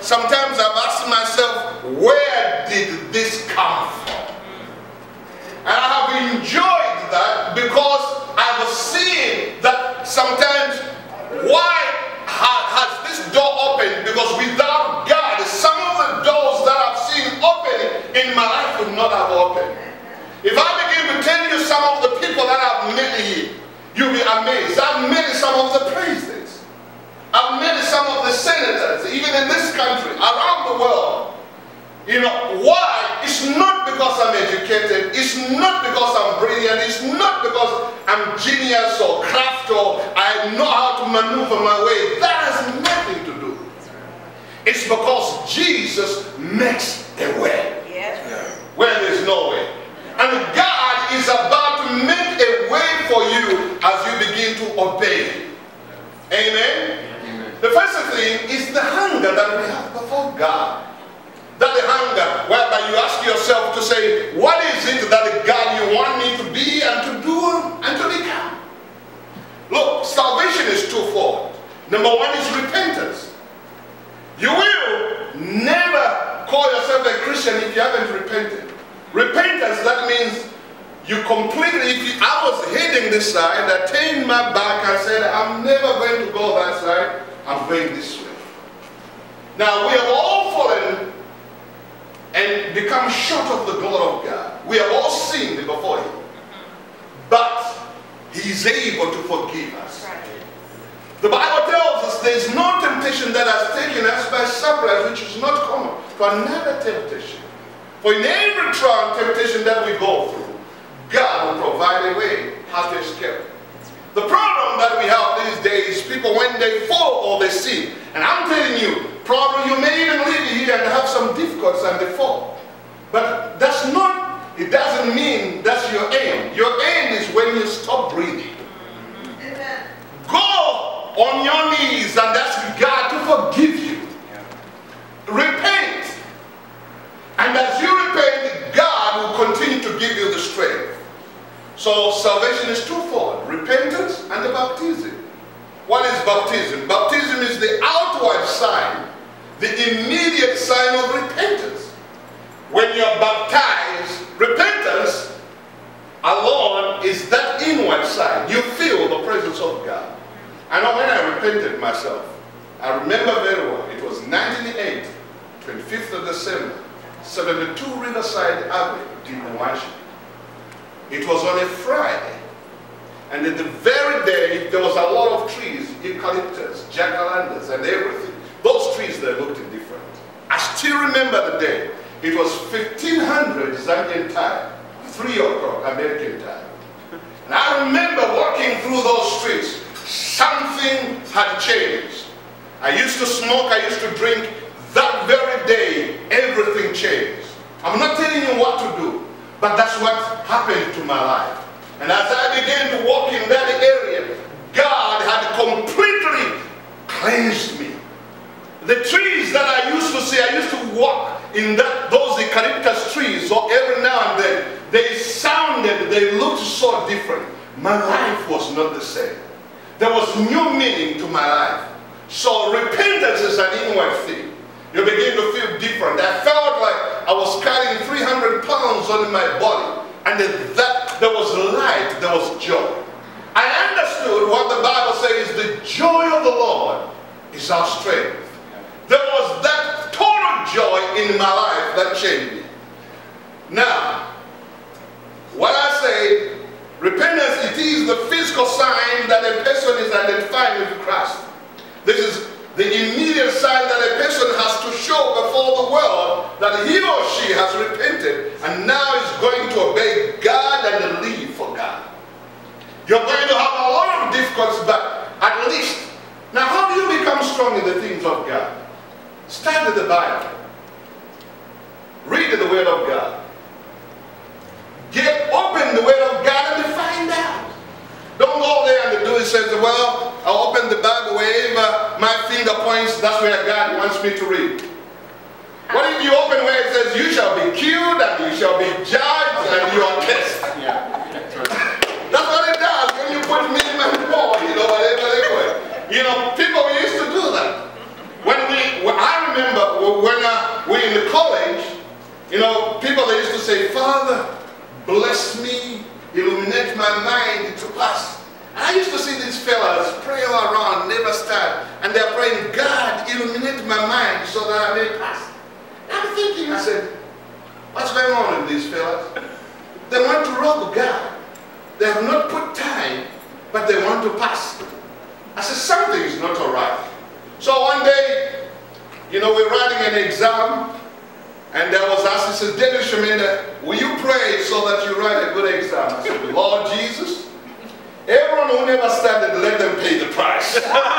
sometimes I've asked myself, where did this come from? And I have enjoyed that because I was seeing that sometimes, why has this door opened? Because without God, some of the doors that I've seen opening in my life would not have opened. If I begin to tell you some of the people that I've met here, you'll be amazed. I've met some of the presidents. I've met some of the senators, even in this country, around the world. You know, why? It's not because I'm educated. It's not because I'm brilliant. It's not because I'm genius or craft or I know how to maneuver my way. That has nothing to do. It's because Jesus makes a way. Yes. Where there's no way. And God is about to make a way for you as you begin to obey. Amen? Amen. The first thing is the hunger that we have before God. That the hunger whereby you ask yourself to say, what is it that God you want me to be and to do and to become? Look, salvation is twofold. Number one is repentance. You will never call yourself a Christian if you haven't repented. Repentance, that means you completely, I was heading this side, I turned my back, I said, I'm never going to go that side, I'm going this way. Now, we have all fallen and become short of the glory of God. We have all sinned before Him. But He is able to forgive us. The Bible tells us there is no temptation that has taken us by surprise, which is not common to another temptation. For in every trial and temptation that we go through, God will provide a way how to escape. The problem that we have these days, people when they fall or they sin, and I'm telling you, probably you may even live here and have some difficulties and they fall. But that's not, it doesn't mean that's your aim. Your aim is when you stop breathing. Amen. Go on your knees and ask God to forgive you. Repent. And as you repent, God will continue to give you the strength. So salvation is twofold, repentance and the baptism. What is baptism? Baptism is the outward sign, the immediate sign of repentance. When you're baptized, repentance alone is that inward sign. You feel the presence of God. I know when I repented myself, I remember very well, it was 1988, 25th of December, 72 Riverside Avenue, in Washington. It was on a Friday. And in the very day, there was a lot of trees, eucalyptus, jacarandas, and everything. Those trees, they looked different. I still remember the day. It was 1500 Zambian time, 3 o'clock American time. And I remember walking through those streets. Something had changed. I used to smoke, I used to drink. That very day, everything changed. I'm not telling you what to do, but that's what happened to my life. And as I began to walk in that area, God had completely cleansed me. The trees that I used to see, I used to walk in those eucalyptus trees, so every now and then, they sounded, they looked so different. My life was not the same. There was new meaning to my life. So repentance is an inward thing. You begin to feel different. I felt like I was carrying 300 pounds on my body. And that there was light, there was joy. I understood what the Bible says, the joy of the Lord is our strength. There was that total joy in my life that changed me. Now, what I say, repentance, it is the physical sign that a person is identifying with Christ. This is the immediate sign that a person has to show before the world that he or she has repented and now is going to obey God and live for God. You're going to have a lot of difficulties, but at least, now how do you become strong in the things of God? Study the Bible. Read the Word of God. Open the Word of God and find out. Don't go there and do it, says, well, I'll open the Bible wherever my finger points, that's where God wants me to read. What if you open where it says, you shall be killed and you shall be judged and you are cursed? Yeah. That's what it does when you put minimum more, you know, whatever they put. You know, people used to do that. I remember when we're in the college, you know, people they used to say, Father, bless me, illuminate my mind to pass. And I used to see these fellas pray all around, never start, and they're praying, God, illuminate my mind so that I may pass. And I'm thinking, I said, what's going on with these fellas? They want to rob God. They have not put time, but they want to pass. I said, something is not all right. So one day, you know, we're writing an exam, and there was asked, he says, David Shamenda, will you pray so that you write a good exam? I said, Lord Jesus, everyone who never studied, let them pay the price.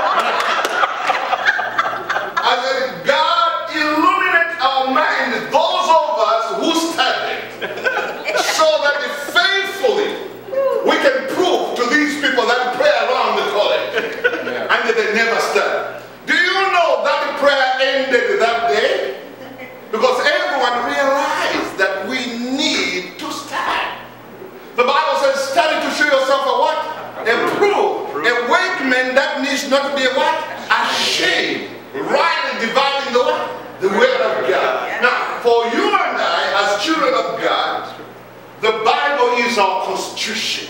I said, God, illuminate our mind, those of us who studied, so that faithfully we can prove to these people that pray around the college, and that they never study. Do you know that the prayer ended that day? Because everyone realized that we need to study. The Bible says, study to show yourself a what? Approved. A workman that needs not to be a what? Ashamed. Rightly dividing the what? The word of God. Now, for you and I, as children of God, the Bible is our constitution.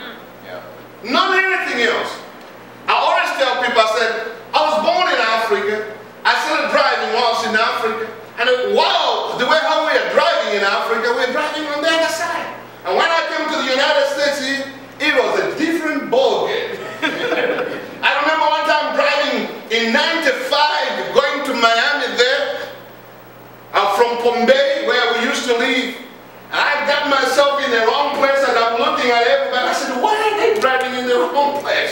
Not anything else. I always tell people, I said, I was born in Africa. I started driving while I was in Africa. And wow, the way how we are driving in Africa, we're driving on the other side. And when I came to the United States, it was a different ballgame. I remember one time driving in '95, going to Miami there, from Bombay, where we used to live. And I got myself in the wrong place, and I'm looking at everybody. I said, why are they driving in the wrong place?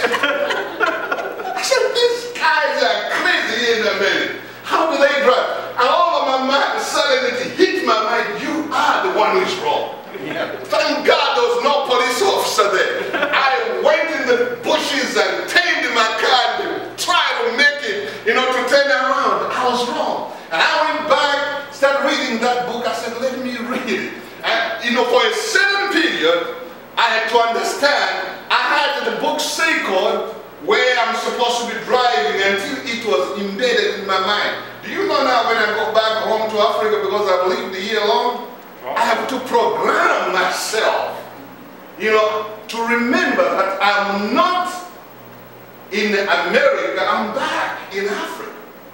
I said, these guys are crazy in the minute. How do they drive? And all of my mind suddenly hit my mind, you are the one who is wrong. Thank God there was no police officer there. I went in the bushes and tamed my car and tried to make it, you know, to turn around. I was wrong. And I went back, started reading that book. I said, let me read it. And, you know, for a certain period, I had to understand, I had the book circled where I'm supposed to be driving until it was embedded in my mind. Do you know now when I go back home to Africa, because I've lived a year long, I have to program myself, you know, to remember that I'm not in America, I'm back in Africa.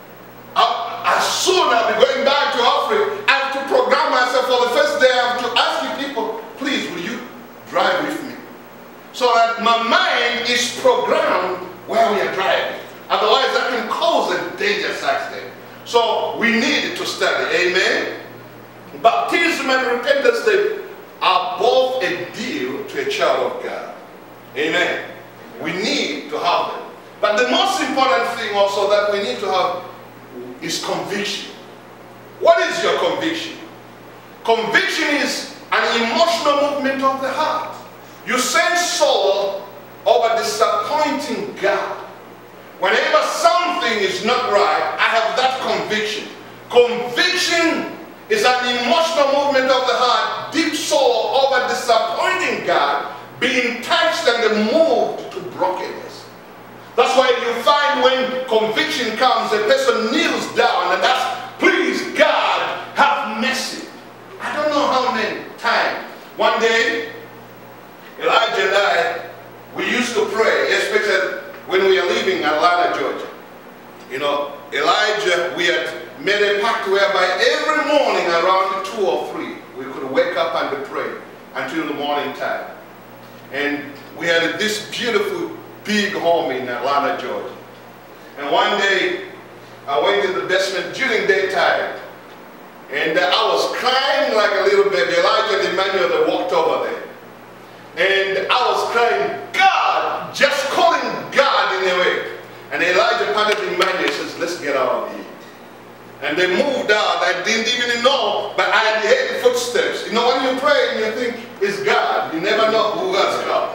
As soon as I'll be going back to Africa, I have to program myself. For the first day, I have to ask you people, please, will you drive with me? So that my mind is programmed while we are driving. Otherwise, that can cause a dangerous accident. So we need to study. Amen? Baptism and repentance, they are both a deal to a child of God. Amen? We need to have them. But the most important thing also that we need to have is conviction. What is your conviction? Conviction is an emotional movement of the heart. You sense sorrow over disappointing God. Whenever something is not right, I have that conviction. Conviction is an emotional movement of the heart, deep sorrow over disappointing God, being touched and moved to brokenness. That's why you find when conviction comes, a person kneels down and asks, please God, have mercy. I don't know how many times. One day, Elijah and I, we used to pray, especially when we are leaving Atlanta, Georgia. You know, Elijah, we had made a pact whereby every morning around 2 or 3, we could wake up and pray until the morning time. And we had this beautiful big home in Atlanta, Georgia. And one day, I went in the basement during daytime, and I was crying like a little baby. Elijah and Emmanuel, they walked over there. And I was crying, God, just calling God in a way. And Elijah patted Emmanuel and says, let's get out of here. And they moved out. I didn't even know, but I heard footsteps. You know, when you pray and you think it's God, you never know who has come.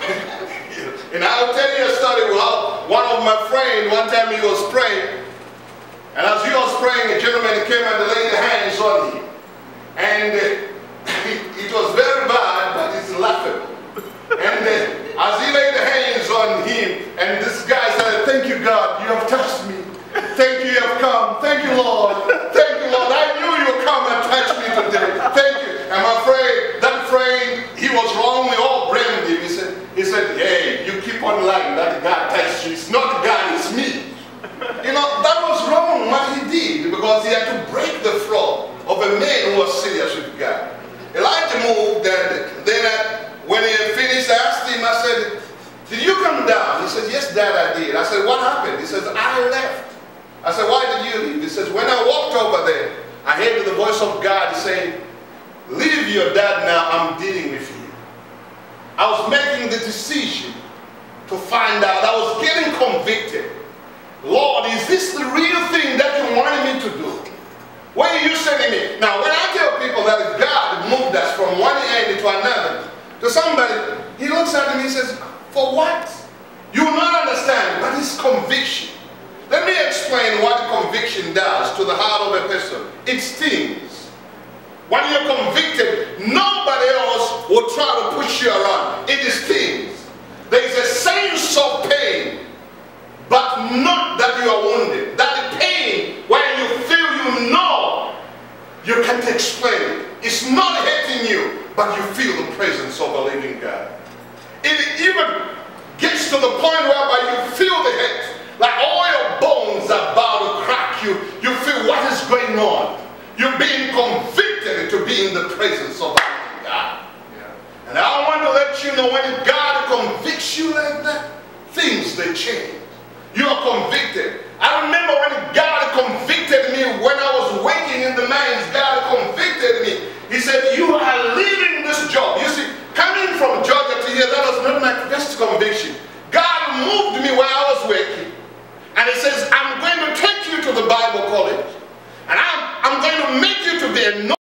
And I'll tell you a story how one of my friends, one time he was praying, and as he was praying, a gentleman came and laid hands on him. And it was very bad, but it's laughable. And as he laid hands on him, and this guy said, thank you, God, you have touched me. Thank you, you have come. Thank you, Lord. Thank because he had to break the fraud of a man who was serious with God. Elijah moved, and then when he had finished, I asked him, I said, did you come down? He said, yes, Dad, I did. I said, what happened? He says, I left. I said, why did you leave? He says, when I walked over there, I heard the voice of God saying, leave your dad now, I'm dealing with you. I was making the decision to find out. I was getting convicted. Lord, is this the real thing that you wanted me to do? Where are you sending me? Now, when I tell people that God moved us from one end to another, to somebody, he looks at me and he says, for what? You will not understand, but it's conviction. Let me explain what conviction does to the heart of a person. It stings. When you're convicted, nobody else will try to push you around. It stings. There is a sense of pain, but not that you are wounded. That the pain, when you feel you know, you can't explain it. It's not hurting you, but you feel the presence of a living God. It even gets to the point whereby you feel the hurt. Like all your bones are about to crack. You feel what is going on. You're being convicted to be in the presence of a living God. Yeah. And I want to let you know, when God convicts you like that, things, they change. You are convicted. I remember when God convicted me, when I was working in the mines, God convicted me. He said, you are leaving this job. You see, coming from Georgia to here, that was not my first conviction. God moved me where I was working. And he says, I'm going to take you to the Bible college. And I'm going to make you to be a